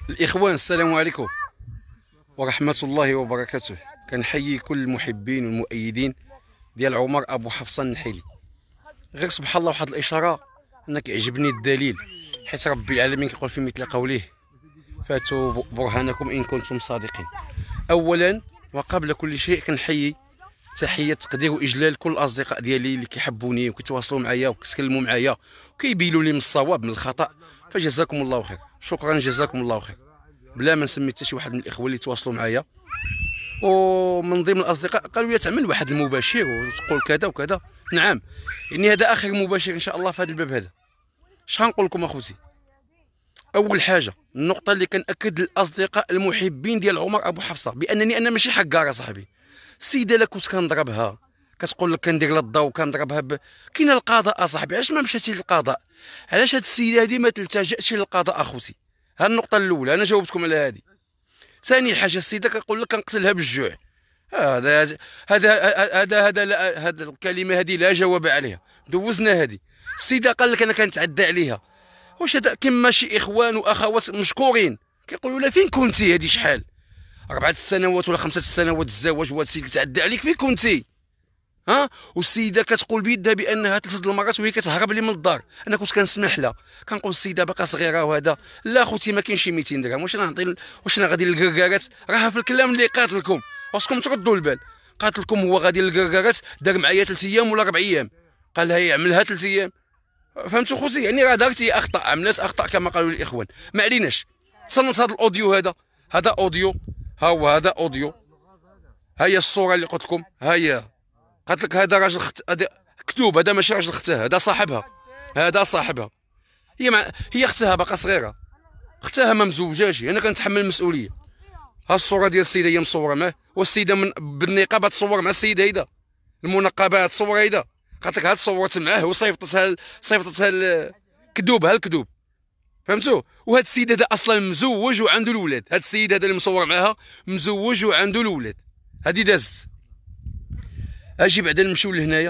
الإخوان، السلام عليكم ورحمة الله وبركاته. كنحيي كل المحبين والمؤيدين ديال عمر أبو حفصة النحيلي. غير سبحان الله واحد الإشارة أنا كيعجبني الدليل، حيت ربي العالمين كيقول في مثل قوله: فاتوا برهانكم إن كنتم صادقين. أولا وقبل كل شيء كنحيي تحية تقدير وإجلال كل الأصدقاء ديالي اللي كيحبوني وكيتواصلوا معايا وكيتكلموا معايا وكيبينوا لي من الصواب من الخطأ، فجزاكم الله خير. شكرا، جزاكم الله خير. بلا ما نسمي حتى شي واحد من الاخوه اللي تواصلوا معايا ومن ضمن الاصدقاء قالوا لي تعمل واحد المباشر وتقول كذا وكذا. نعم، يعني هذا اخر مباشر ان شاء الله في هذا الباب. هذا اش غنقول لكم اخوتي؟ اول حاجه، النقطه اللي كنأكد للاصدقاء المحبين ديال عمر ابو حفصه بانني انا ماشي حكار صاحبي. السيده لا كنت كنضربها كتقول لك كندير لها الضوء كنضربها كاين القضاء اصاحبي. علاش ما مشاتي للقضاء؟ علاش هاد السيده هذه ما تلتجأش للقضاء اخوتي؟ ها النقطه الاولى، انا جاوبتكم على هذه. ثاني حاجه، السيده كتقول لك كنقتلها بالجوع. هذا الكلمه هذه لا جواب عليها، دوزنا هذه. السيده قال لك انا كنتعدى عليها. واش هذا كما شي اخوان واخوات مشكورين كيقولوا لها فين كنتي؟ هذه شحال 4 سنوات ولا 5 سنوات الزواج وهذا السيد كيتعدى عليك، فين كنتي؟ ها؟ والسيده كتقول بيدها بانها 3 المرات وهي كتهرب لي من الدار. انا كنت كنسمح لها، كنقول السيده باقا صغيره وهذا. لا اخوتي ما كاينش 200 درهم. واش انا غادي للكركارات؟ راها في الكلام اللي قاتلكم، خاصكم تردوا البال. قاتلكم هو غادي للكركارات، دار معايا 3 ايام ولا 4 ايام، قال لها يعملها 3 ايام. فهمتوا خوتي؟ يعني راه دارتي اخطاء، عملات اخطاء كما قالوا الاخوان. ما عليناش. تصنت هذا الاوديو، هذا اوديو، ها هو هذا اوديو، ها هي الصوره اللي قلت لكم، ها هي. قالت لك هذا راجل هذا كتوب، هذا ماشي راجل اختها، هذا صاحبها، هذا صاحبها. هي اختها باقا صغيره، اختها ما مزوجاش. انا كنتحمل المسؤوليه. ها الصوره ديال السيده هي مصوره معاه، والسيده بالنقاب تصور مع السيده هيدا، المنقبات تصور هيدا. قالت لك هاد صورت معاه وصيفطتها الكذوب، ها الكذوب. فهمتوا؟ وهاد السيد هذا اصلا مزوج وعنده الاولاد. هاد السيد هذا اللي مصور معاها مزوج وعنده الاولاد. هادي دازت. اجي بعدا نمشيو لهنايا.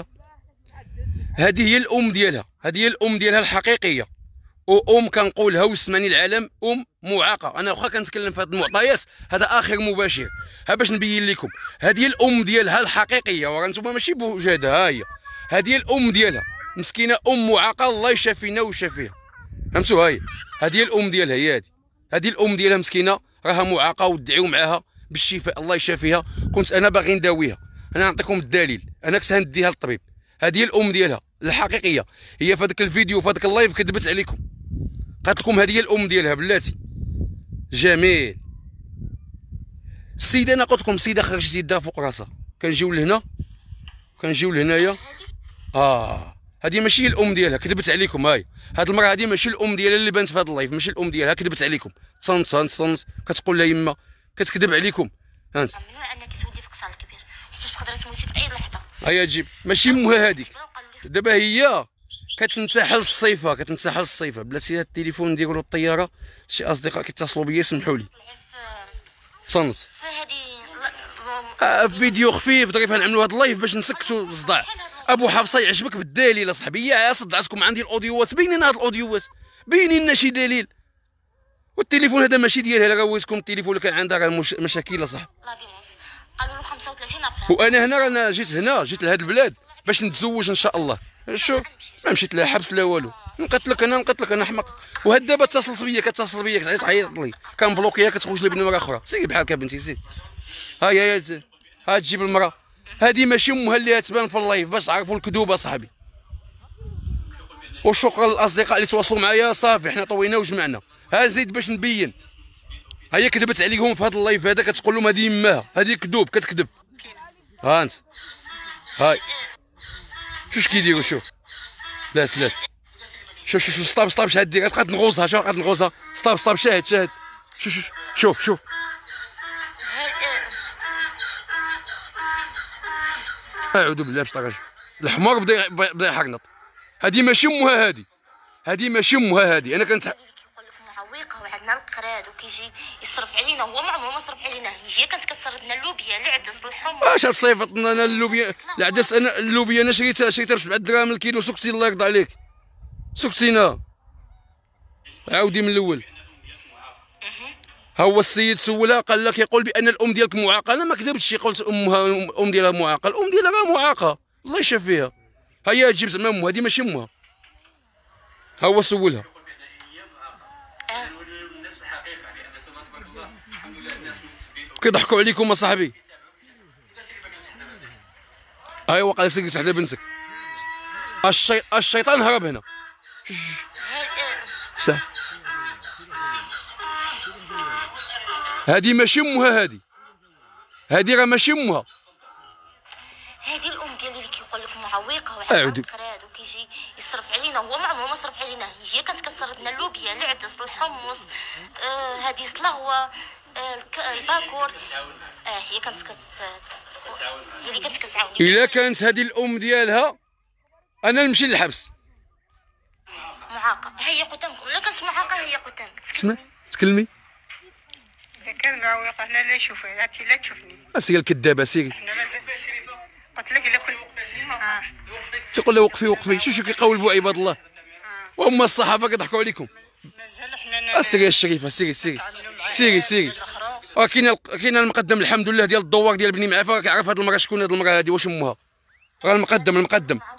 هذه هي الام ديالها، هذه هي الام ديالها الحقيقيه، وام كنقولها ويسمعني العالم، ام معاقه. انا واخا كنتكلم في هذه المعطيات، هذا اخر مباشر. ها باش نبين لكم، هذه هي الام ديالها الحقيقيه، وراه نتوما ماشي بوجهدها. ها هي، هذه هي الام ديالها، مسكينه ام معاقه، الله يشافينا ويشافيها. فهمتوا؟ ها هي، هذه هي الام ديالها، هي هذه الام ديالها مسكينه، راها معاقه وتدعيو معاها بالشفاء، الله يشافيها. كنت انا باغي نداويها، انا نعطيكم الدليل، انا كنت نديها للطبيب. هذه هي الام ديالها الحقيقيه. هي في هذاك الفيديو في هذاك اللايف كذبت عليكم، قالت لكم هذه هي الام ديالها بلاتي. جميل. السيده انا قلت لكم السيده خرجت يدها فوق راسها. كنجيو لهنا، كنجيو لهنايا. هذه ماشي هي الام ديالها، كذبت عليكم. هاي هذه المراه هذه ماشي الام ديالها اللي بانت في هذا اللايف، ماشي الام ديالها، كذبت عليكم. تصنت كتقول لها يما، كتكذب عليكم. هانت من انك تولي في قصر الكبير حيت تقدر تموتي في اي لحظه. هيا تجيب، ماشي امها هذيك. دابا هي كتنتحل الصيفه، كتنتحل الصيفه. بلاتي هذا التليفون نديرو له الطياره. شي اصدقاء كيتصلوا بيا، سمحوا لي. تصنت في هذه فيديو خفيف ظريف، نعملوا هذا اللايف باش نسكتوا الصداع. ابو حفصه يعجبك بالدليل اصاحبي؟ يا صدعتكم عندي الاوديوات، بيني لنا هاد الاوديوات، بيني لنا شي دليل. والتليفون هذا ماشي ديالها، راه ويسكم التليفون اللي كان عندها راه مشاكل اصاحبي. قالوا له 35 ابخر. وانا هنا رانا جيت لهاد البلاد باش نتزوج ان شاء الله. شوف، ما مشيت لا حبس لا والو. نقتلك انا حمق. وهاد دابا اتصلت بيا، كتصل بيا تعيط لي، كنبلوكيها، كتخرج لي بنمره اخرى. سيري بحالك يا بنتي، سير. ها تجيب المراه هذه ماشي امها اللي تبان في اللايف باش تعرفوا الكذوبه صاحبي. وشكرا للاصدقاء اللي تواصلوا معايا. صافي حنا طوينا وجمعنا. ها زيد باش نبين. هي كذبت عليهم في هذا اللايف هذا، كتقول لهم هذه يماها، هذه كذوب، كتكذب. ها انت، هاي شوف كيديروا. شوف، لا شوف ستوب شحال دير، غتبقى تنغوصها. شوف غتبقى تنغوصها. ستوب شاهد. شوف اعوذ بالله باش طاغش الحمار بدا يحرنط. هذه ماشي امها، هذه ماشي امها. هذه انا كنت كيقول لك معوقه وعندنا القراد وكيجي يصرف علينا. هو ما عمره ما صرف علينا، هي كانت كتصرف لنا اللوبيا، العدس، الحمص. اش تصيفط لنا اللوبيا؟ العدس، انا اللوبيا انا شريتها ب 7 دراهم الكيلو. سكتي الله يرضى عليك، سكتينا. عاودي من الاول. ها هو السيد سولها قال لك يقول بان الام ديالك معاقه. انا ما كذبتش قلت امها الام ديالها معاقه. الام ديالها راه معاقه الله يشافيها. هي تجيب زعما امها هذه ماشي امها. ها هو سولها. كيضحكوا عليكم اصاحبي. ايوا قال سير على بنتك. الشيطان هرب هنا. هذه ماشي امها. هذه راه ماشي امها. هذه الام ديالي اللي كيقول لك معوقه وعندها قراد وكيجي يصرف علينا. هو ما عمره ما صرف علينا. هي كانت كتصرف لنا اللوبيا، العدس، الحمص، هذه السلهوه، الباكور. هي كانت كتعاون. الا كانت هذه الام ديالها انا نمشي للحبس. معاقه هي قدامكم. لا كانت معاقه هي قدامك. تكلمي. إذا كان معوقة أنا لا نشوفها. أنت لا تشوفني. سيري الكذابه سيري. احنا مازال قلت لك إلا كل تقول له وقفي. شوفوا كيقولوا عباد الله. وهم الصحافه كيضحكوا عليكم. مازال احنا سيري الشريفه سيري. كاين المقدم الحمد لله ديال الدوار ديال بني معافى. كيعرف هذه المراه شكون هذه المراه هذه واش امها. راه المقدم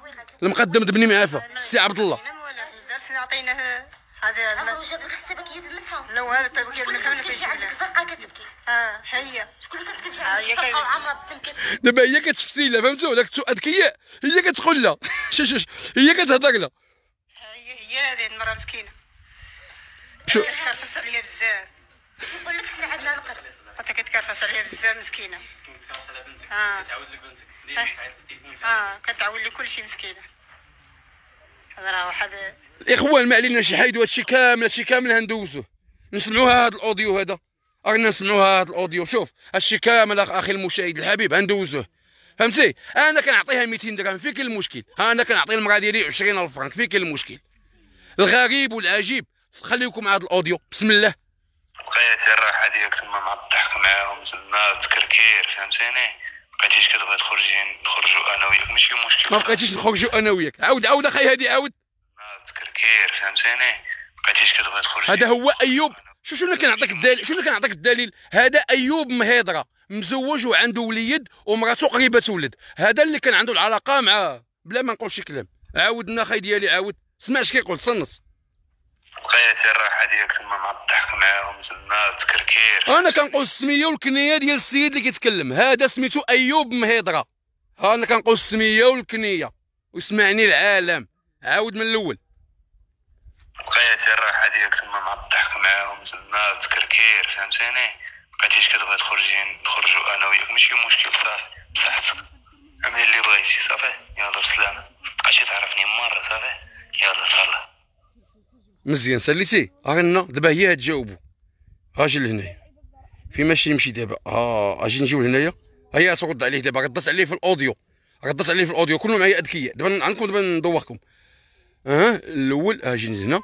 د بني معافى السي عبد الله. حنا عطيناه هذا. جاب لك حسابك هي الملحه. لا والو تبكي الملحه ولا كتجي عندك زرقاء كتبكي. هي شكون اللي كتجي عندك زرقاء وعامره بالدم كتبكي. دابا هي كتفتي لها فهمتوا. داك اذكياء هي كتقول لها شوف هي كتهضر لها. هي هذه المراه مسكينه. شو كتكرفس عليها بزاف. يقول لك حنا عندنا القرب. حتى كتكرفس عليها بزاف مسكينه. كتعاود لك بنتك. كتعاود لي كلشي مسكينه. هذا راه واحد الاخوان ما علينا شي حيدوا هادشي كامل هندوزوه. نسمعوها هذا الاوديو هذا. رانا نسمعوها هذا الاوديو. شوف هادشي كامل اخي المشاهد الحبيب هندوزوه. فهمتي. انا كنعطيها 200 درهم فين كاين المشكل. انا كنعطي المراه ديالي 20,000 فرنك فين كاين المشكل. الغريب والعجيب خليكم مع هذا الاوديو. بسم الله. بقيتي الراحه ديالك تما مع الضحك معاهم تما التكركير فهمتيني. بقيتيش كتبغي نخرجوا انا وياك ماشي مشكل. ما بقيتيش نخرجوا انا وياك. عاود اخي هادي عاود. التكركير فهمتيني. بقيتيش كتبغي تخرجي. هذا هو ايوب. شو اللي كنعطيك الدليل. هذا ايوب مهيدره مزوج وعنده وليد ومراته قريبه تولد. هذا اللي كان عنده العلاقه مع بلا ما نقول شي كلام. عاودنا اخي ديالي عاود. سمع اش كيقول صنت. بقيتي الراحه ديالك تما مع الضحك معاهم تما التكركير. انا كنقول السميه والكنيه ديال السيد اللي كيتكلم. هذا سميتو ايوب مهيدره. انا كنقول السميه والكنيه واسمعني العالم. عاود من الاول. بقيتي الراحه ديالك تما مع الضحك معاهم تما التكركير فهمتيني. بقيتيش كتبغي نخرجوا انا وياك ماشي مشكل. صافي بصحتك. اعمل اللي بغيتي صافي. يلا بسلامه. مابقاش تعرفني مره صافي. يلا تهلا. مزيان ساليتي. رانا دابا هي تجاوبوا. اجي لهنايا فين ماشي نمشي دابا. اجي نجيو لهنايا. هي ترد عليه دابا. ردت عليه في الاوديو. كلهم معايا اذكياء. دابا عنكم دابا ندوخكم. الاول اجي لهنا.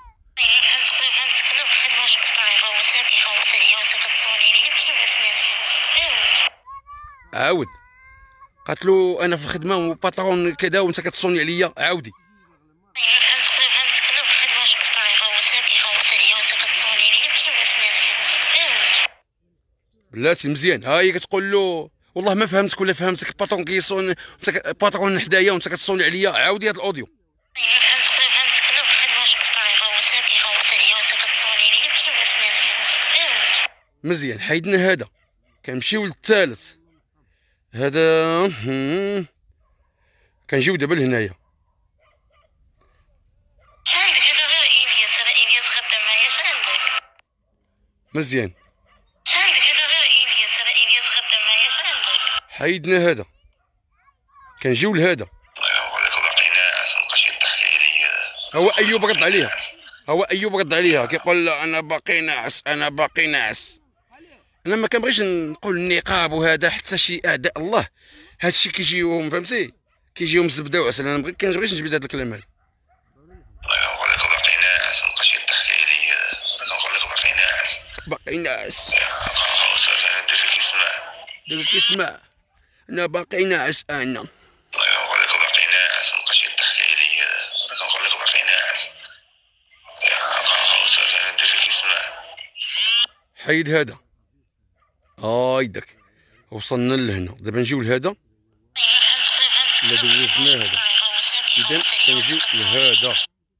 عاود. قالت له انا في الخدمه وباترون كذا وانت كتصوني عليا. عاودي. بلاتي مزيان. ها هي كتقول له والله ما فهمتك ولا فهمتك. باترون كيصون انت باترون حدايا وانت كتصوني عليا. عاودي هذا الاوديو. مزيان حيدنا هذا. كنمشيو للثالث. هذا كنجيو دابا لهنايا. مزيان حيدنا هذا. كنجيو لهذا. هو ايوب رد عليها. كيقول انا باقي ناعس. انا ما كنبغيش نقول النقاب وهذا حتى شي اعداء الله هادشي كيجيوهم فهمتي. كيجيوهم الزبده وعسل. انا كنبغيش نجبد هذا الكلام هذا. باقي ناعس. دابا كيسمع. انا باقي ناعس. انا حيد هذا. داك وصلنا لهنا. دابا نجيو لهذا الا دوزنا هذا، اذا كنجيو لهذا.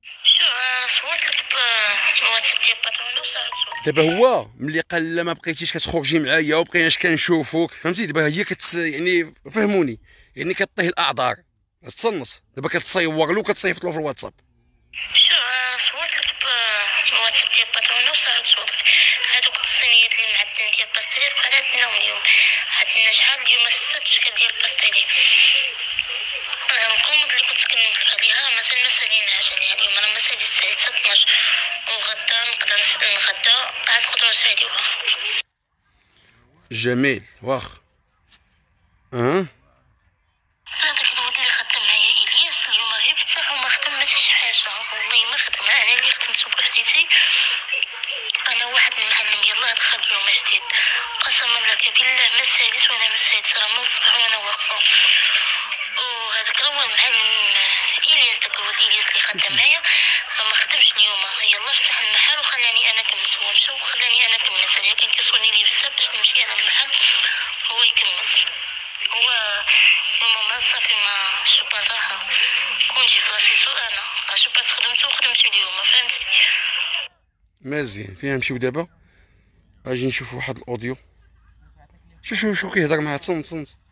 دابا هو ملي قال لا ما بقيتيش كتخرجي معايا وبقيناش كنشوفوك، فهمتي؟ دابا هي يعني فهموني، يعني كطيه الاعذار تصنص. دابا كتصيور له وكتصيفط له في الواتساب. صورت لك بالواتساب ديال باترون وصارت صورتك هادوك الصينيات اللي معدنين ديال الباستيلي بقات عندنا اليوم. عندنا شحال اليوم 6 اشكال ديال الباستيلي. الكوموند اللي كنت كنمت لك عليها مازال ما ساليناهاش عليها اليوم. انا ما ساليت الساعه 12 وغدا نقدر نغدا عاد نقدروا نساليوها. جميل واخ. هذاك الولد اللي خدم معايا الياس اليوم غير فتح وما خدم ما حتى شي حاجه، والله ما خدم. انا اللي خدمت بوحديتي، انا واحد من المعلم يلاه دخل اليوم جديد، قسما لك بالله ما ساليت وانا ما ساليت، راه من الصباح وانا واقفه. وهذاك راه هو المعلم الياس، داك الولد الياس اللي خدم معايا راه ما خدمش اليوم، يلاه فتح المحل وخلاني انا كملت. هو مشى وخلاني انا كملت، هذا كان كيصوني لي بزاف باش نمشي انا للمحل هو يكمل. هو ماما صافي ما شوبا راحة كون جي فراسيتو انا شوبا خدمتو وخدمتو اليوم، فهمتي؟ مزيان. فين نمشيو دابا؟ اجي نشوف واحد الاوديو. شو كيهضر معاه. تصنت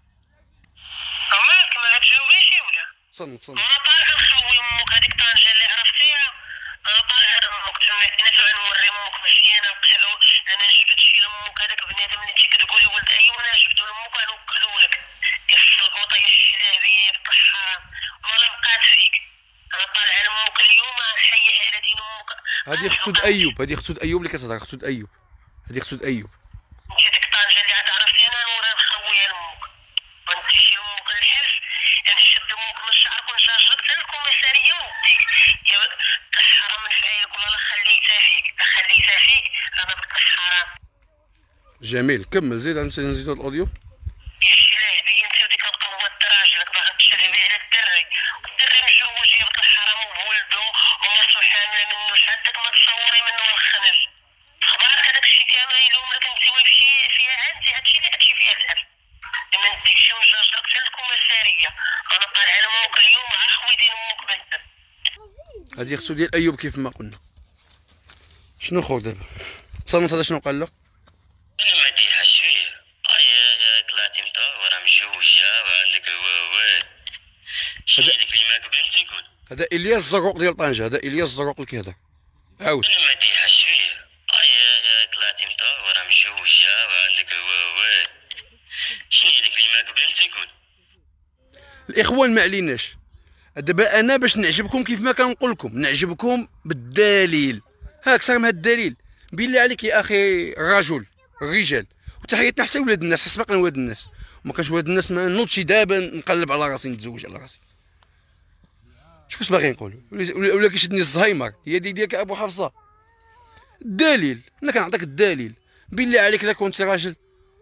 عمرك ما تجاوبيش ولا؟ تصنت انا طالع نخوي امك هذيك طنجه اللي عرفتيها، انا طالع امك تما حنا نوري امك مزيانه نقحدو، انا جبت شي لامك هذاك بنادم اللي انت كتقولي ولد ايوا انا جبتو لامك غنوكلو لك يا السلبوطه يا الشلابيه يا بطل الحرام ولا بقات فيك. انا طالع لامك اليوم نحيح على دين امك. هذه اختو ايوب، هذه اختو ايوب اللي كتهضر. اختو ايوب، هذه اختو ايوب. انت ديك الطنجه اللي عاد عرفتي انا نوريها نخويها لامك ونمشي لامك للحبس، نشد امك من الشعر ونجرجرك حتى الكوميساريه ونديك يا الحرام نفعيلك ولا خليتها فيك انا بك الحرام. جميل. كمل زيد. نزيدو الاوديو. يا الشلاهبي انت وديك القوه راجلك باغا تشربي على الدري مجوج يا بك الحرام وبولدو ومرتو حامله منه، شحال داك ما تصوري منه الخنج. اخبارك هذاك الشيء كامل يلوم لك انت ويمشي فيها انت هادشي فيها الحبس. ما نديكش ونجرجرك حتى الكوميساريه. انا طالع على امك اليوم مع خوي ديال امك بنت. هذه اختو ديال ايوب كيف ما قلنا. شنو خو دابا؟ تصنت هذا شنو قال له؟ ما ديحاش فيه. طلعتي مطوره مجوجه وعندك الواد. شنو هذيك اللي معاك بنت يكون؟ هذا الياس الزروق ديال طنجه. هذا الياس الزروق اللي كيهضر. عاود. ما ديحاش فيه. طلعتي مطوره مجوجه وعندك الواد. شنو هذيك اللي معاك بنت يكون؟ الاخوان ما عليناش. دابا انا باش نعجبكم كيف ما كنقول لكم نعجبكم بالدليل. ها اكثر من هذا الدليل بالله عليك يا اخي الرجال. وتحياتنا حتى ولاد الناس، حسبقنا ولاد الناس. ما كانش ولاد الناس ما نوضش دابا نقلب على راسي نتزوج على راسي. شكون باغي نقول؟ ولا كيشدني الزهايمر. هي ديالك ابو حفصه. الدليل انا كنعطيك الدليل. بالله عليك لا كنت راجل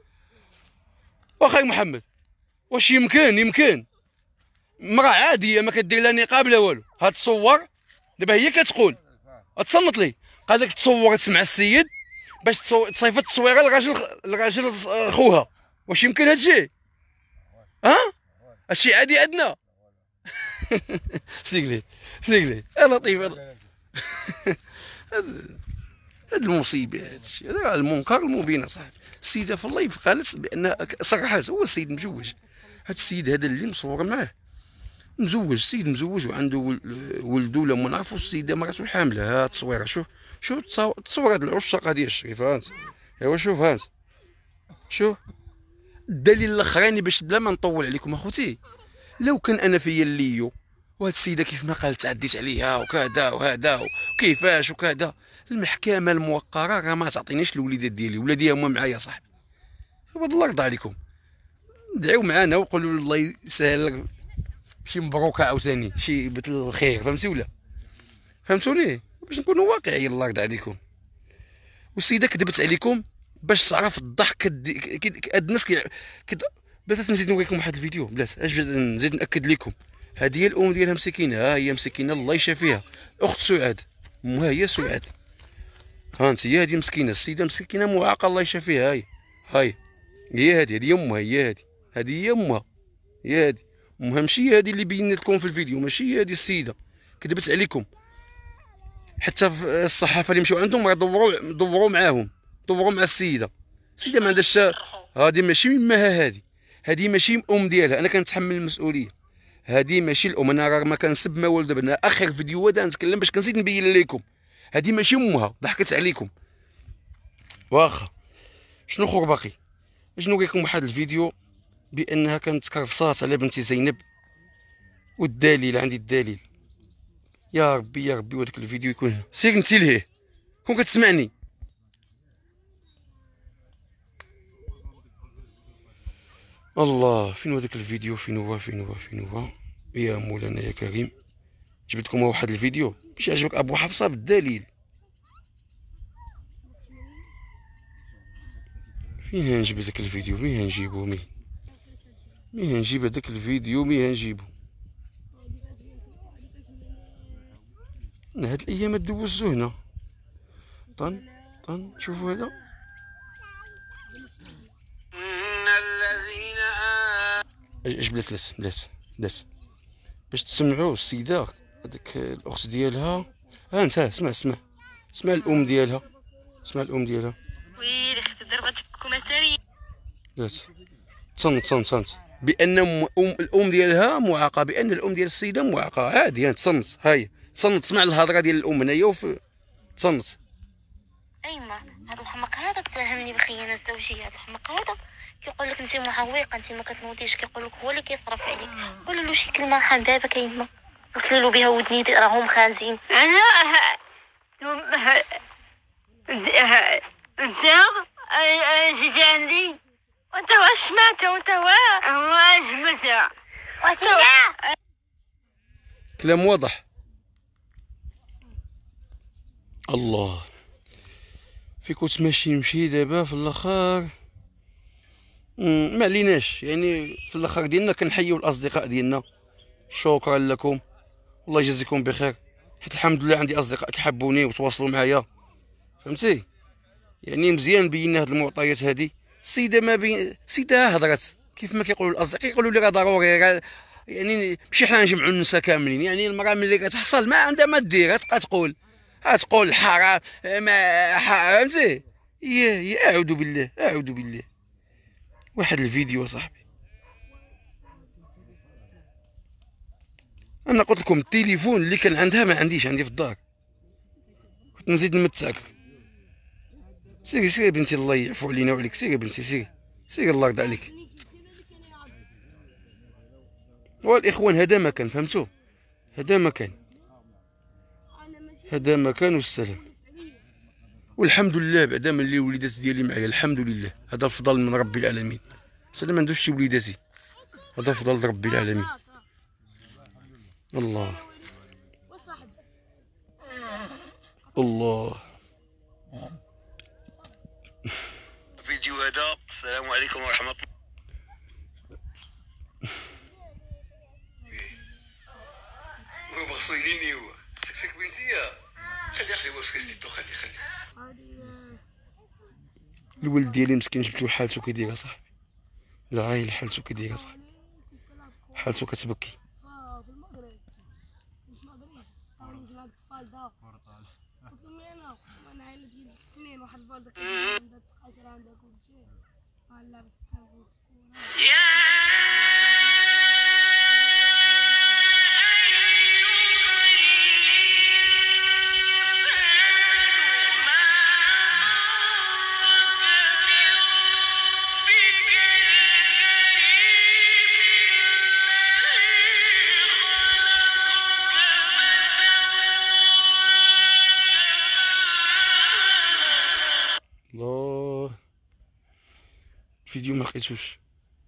واخا محمد، واش يمكن مرأة عاديه ما كدير لا نقاب لا والو هاد تصور. دابا هي كتقول تصنت لي قال لك تصورت مع السيد باش تصيفط التصويره لراجل خوها. واش يمكن هادشي؟ هادشي عادي عندنا. سيقلي لطيف. هاد المصيبه هادشي هذا المنكر المبين صاحبي. السيده في اللايف قالت بان صرحات هو السيد مجوج. هاد السيد هذا اللي مصور معاه مزوج، السيد مزوج وعنده ولدو ولا ما نعرفوا. السيده مراتو حامله. ها التصويره شوف تصور هاد العشاق ديال الشريف. هانت ايوا شوف هانت شوف الدليل الاخراني باش بلا ما نطول عليكم اخوتي. لو كان انا فيا الليو وهاد السيده كيف ما قالت تعديت عليها وكذا وهذا وكيفاش وكذا، المحكمه الموقره راه ما تعطينيش الوليدات ديالي. ولادي هما معايا صاحبي. وبد الله يرضى عليكم دعيو معنا وقولوا الله يسهل شي مبروكه عاوتاني شي بيت الخير. فهمتي ولا فهمتوني؟ باش نكونوا واقعيين الله يرضى عليكم. والسيده كذبت عليكم باش تعرف الضحك. هاد الناس بلاتي نزيد نوريكم واحد الفيديو بلاتي اش نزيد ناكد لكم. هذه هي الام ديالها مسكينه. ها هي مسكينه الله يشافيها. اخت سعاد امها هي سعاد. ها انت هي هذه مسكينه. السيده مسكينه معاقه الله يشافيها. هاي هي هذه امها، هذه امها، هي امها ماشي هذه اللي بينت لكم في الفيديو، ماشي هذه السيده، كذبت عليكم. حتى في الصحافه اللي مشاو عندهم راه دوروا معاهم، دوروا مع السيده ما عندهاش. هذه ماشي امها، هذه ماشي ام ديالها، انا كنتحمل المسؤوليه. هذه ماشي الام، انا راه ما كنسب ما والو دابا، انا اخر فيديو هذا نتكلم باش كنزيد نبين لكم هذه ماشي امها، ضحكت عليكم. واخا شنو اخر باقي؟ باش نوريكم واحد الفيديو بانها كانت كرفصات على بنتي زينب، والدليل عندي الدليل. يا ربي يا ربي وداك الفيديو يكون هنا. سير انت لهيه كون كتسمعني. الله فين هو داك الفيديو؟ فين هو يا مولانا يا كريم؟ جبت لكم واحد الفيديو باش يعجبك ابو حفصه بالدليل. فين هنجيب داك الفيديو؟ مين هنجيبو؟ مين هنجيب هداك الفيديو؟ مين هنجيبو؟ هاد الايام دوزو هنا. طن شوفوا هذا. اش بلات باش تسمعوا السيده هذيك الاخت ديالها. ها انت اسمع الام ديالها، ويلي خدت ضربتك كمساري. بلات تصنت بان الام ديالها معاقه، بان الام ديال السيده معاقه. عادي تصنت، هاي تصنت، سمع الهضره ديال الام هنايا تصنت. ايما هذا الحمق هذا اتهمني بالخيانه الزوجيه. هذا الحمق هذا كيقول لك انت معوقه، انت ما كتنوضيش، كيقول لك هو اللي كيصرف عليك. قول له شي كلمه حال دابا كاينه وصلي له بها ودني راهم خانزين. انا انت جيتي عندي وانت واش سمعت وانت واش سمعت كلام واضح. الله فيكو تمشي دابا في الاخر. ما عليناش، يعني في الاخر ديالنا كنحيوا الاصدقاء ديالنا. شكرا لكم، الله يجزيكم بخير، حيت الحمد لله عندي اصدقاء كيحبوني وتواصلوا معايا، فهمتي؟ يعني مزيان بينا هاد المعطيات هادي. السيده ما بين السيده هضرت كيف ما كيقولوا الاصدقاء، كيقولوا لي راه ضروري، يعني ماشي حنا نجمعوا النساء كاملين. يعني المراه ملي كتحصل ما عندها ما دير، غتبقى تقول الحرام ما فهمتي؟ يا اعوذ بالله. واحد الفيديو صاحبي، انا قلت لكم التليفون اللي كان عندها ما عنديش، عندي في الدار، كنت نزيد نمتعك. سيري بنتي، الله يعفو علينا وعليك. سيري بنتي، سيري الله يرضى عليك. والاخوان هذا مكان، فهمتوا؟ هذا مكان والسلام. والحمد لله بعدا ملي الوليدات ديالي معايا، الحمد لله، هذا الفضل من ربي العالمين. سلام ما عندوش شي وليداتي، هذا فضل ربي العالمين. الله فيديو هذا. السلام عليكم ورحمة الله. هو بغسينيني، هو سكسك بنتي، خلي واش كتسدو، خلي الولد ديالي مسكين جبتو حالته كيدير صاحبي، العايل حالته كيدير صاحبي، حالته كتبكي. الله الفيديو ما لقيتوش.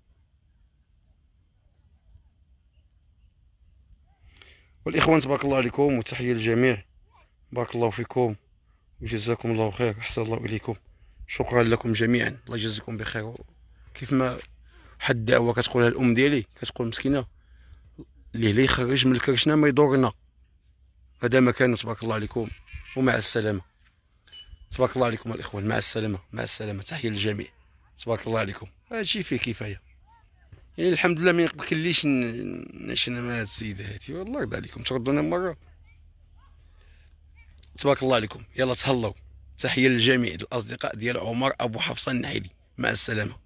والاخوان تبارك الله عليكم، وتحيه للجميع، بارك الله فيكم وجزاكم الله خير، احسن الله اليكم. شكرا لكم جميعا، الله يجزيكم بخير. كيف ما واحد الدعوه كتقولها الام ديالي، كتقول مسكينه اللي يخرج من الكرشنا ما يضرنا. هذا مكانه. تبارك الله عليكم ومع السلامه. تبارك الله عليكم الاخوان، مع السلامه. تحيه للجميع، تبارك الله عليكم. هادشي فيه كفايه. يعني الحمد لله ما يمكنليش نعيش مع هاد السيده هادي، والله يرضى عليكم تردونا مره. تبارك الله عليكم، يلا تهلاو. تحيه للجميع الاصدقاء ديال عمر ابو حفصه النحيلي، مع السلامه.